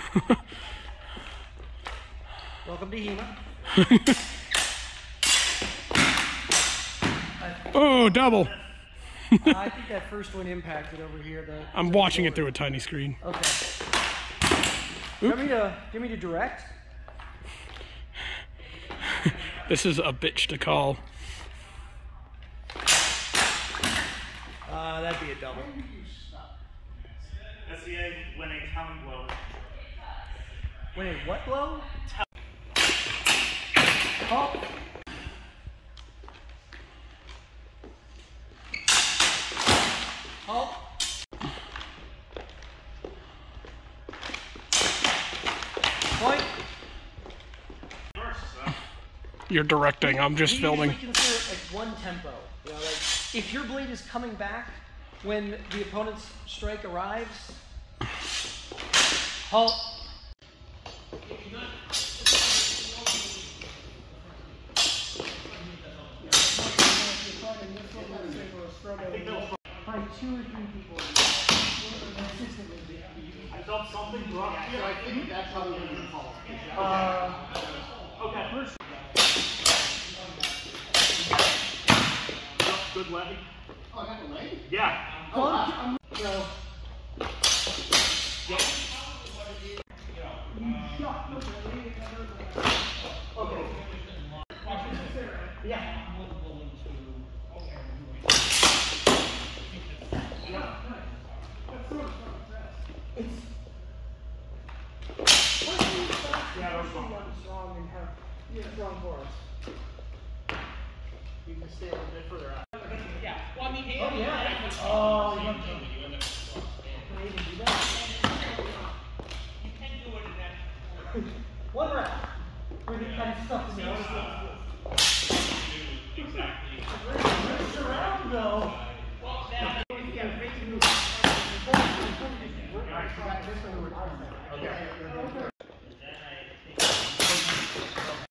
Welcome to HEMA. Oh, double. I think that first one impacted over here. I'm watching it through a tiny screen. Okay. Do you want me to direct? This is a bitch to call. That'd be a double. SCA when a counting blow. When a what blow? Halt. Halt. Point. You're directing, I'm just filming. We consider it like one tempo. You know, like if your blade is coming back when the opponent's strike arrives, halt. Probably 2 or 3 people. I felt something rough here. I think that's how we're going to call it. Okay. Good levy. Oh, I got the leg? Yeah. Oh, so. Yep. Okay. Yeah. Strong and have strong force. You can stay a little bit further out. Yeah. Well, I mean, hey, Oh, yeah. Oh, you can do that. You can do it in that. One round. We're going to kind of stuff in there. Exactly. It's around, though. Well, now. Okay.